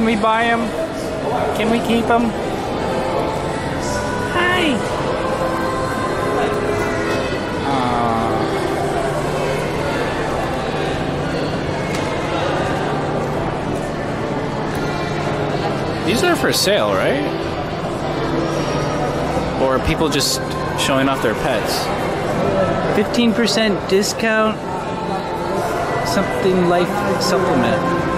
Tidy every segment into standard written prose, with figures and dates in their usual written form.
Can we buy him? Can we keep him? Hi. These are for sale, right? Or are people just showing off their pets? 15% discount. Something life supplement.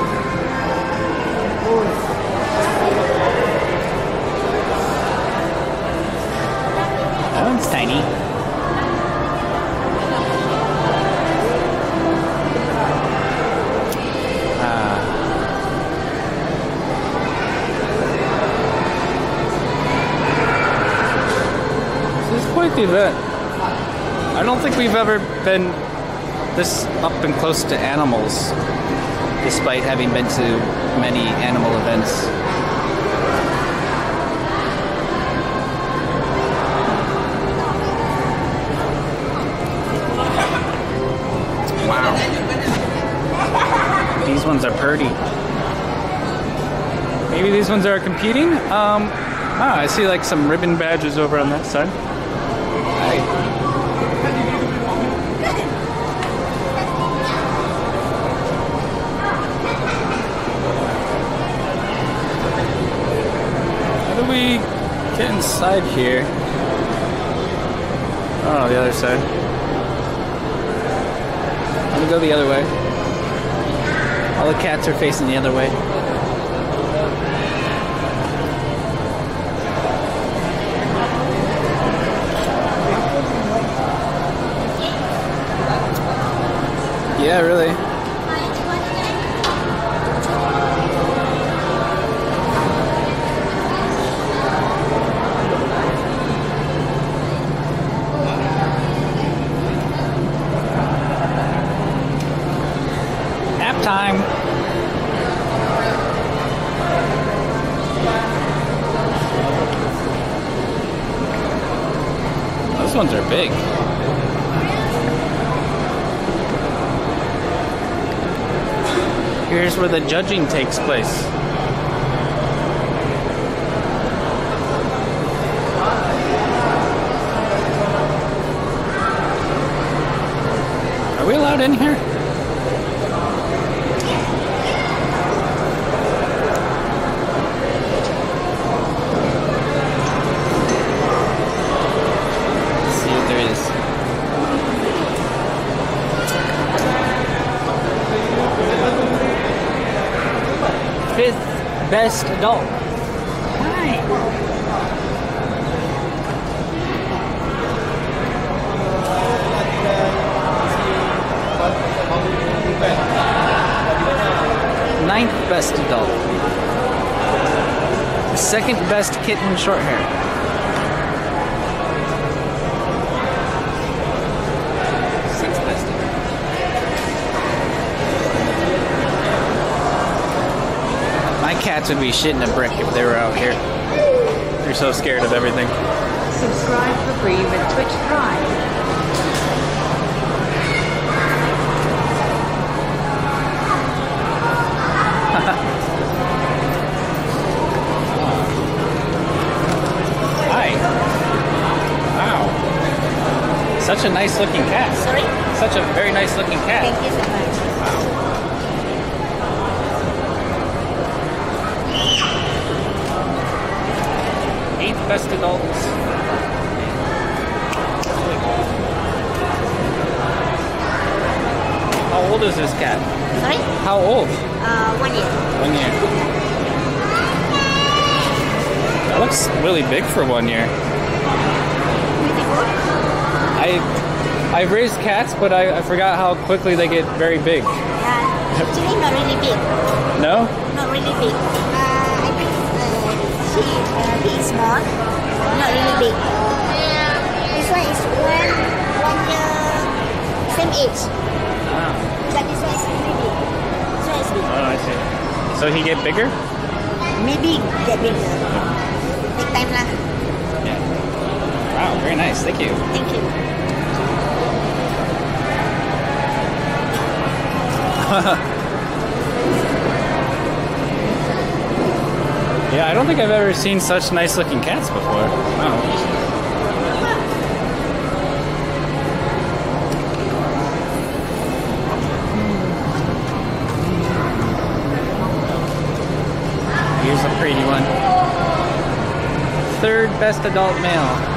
That one's tiny. This is quite the event. I don't think we've ever been this up and close to animals, despite having been to many animal events. Wow. These ones are pretty. Maybe these ones are competing? I see like some ribbon badges over on that side. How do we get inside here? Oh, the other side. Let me go the other way. All the cats are facing the other way. Yeah, really. Nap time. Those ones are big. Here's where the judging takes place. Are we allowed in here? Let's see what there is. Fifth best adult. Hi. Ninth best adult. Second best kitten short hair. Sixth best. My cats would be shitting a brick if they were out here. They're so scared of everything. Subscribe for free with Twitch Prime. Hi. Wow. Such a nice looking cat. Sorry? Such a very nice looking cat. Thank you so much. Wow. Eighth best adults. How old is this cat? Sorry? How old? 1 year. 1 year. That looks really big for 1 year. I've raised cats, but I forgot how quickly they get very big. Actually, not really big. No? Not really big. I think he is small. Not really big. This one is one year, same age. Wow. But this one is really big. This one is big. Oh, I see. So he get bigger? Maybe get bigger. Take time lah. Yeah. Wow, very nice. Thank you. Thank you. Yeah, I don't think I've ever seen such nice looking cats before. Wow. Here's a pretty one. Third best adult male.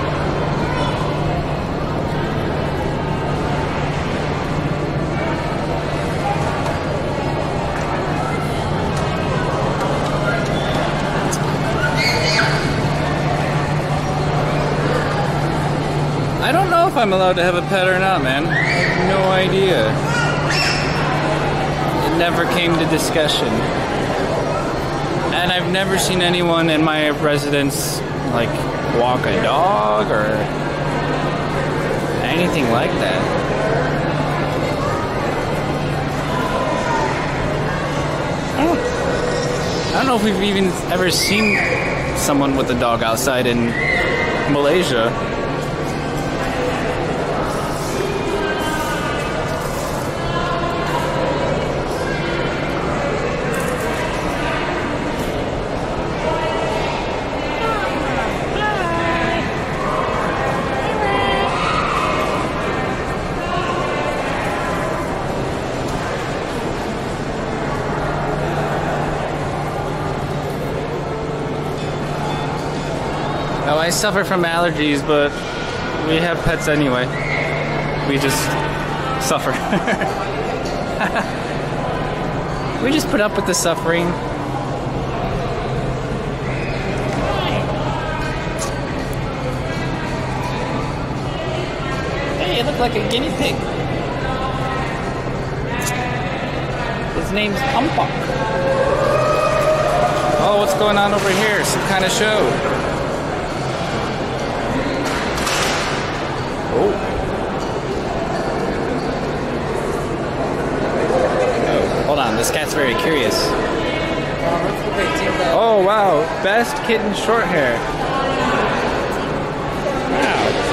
I don't know if I'm allowed to have a pet or not, man. I have no idea. It never came to discussion. And I've never seen anyone in my residence, like, walk a dog or anything like that. I don't know if we've even ever seen someone with a dog outside in Malaysia. Oh, I suffer from allergies, but we have pets anyway. We just suffer. We just put up with the suffering. Hey, you look like a guinea pig. His name's Pumpok. Oh, what's going on over here? Some kind of show. Oh. Oh, hold on. This cat's very curious. Oh, wow. Best kitten short hair. Wow.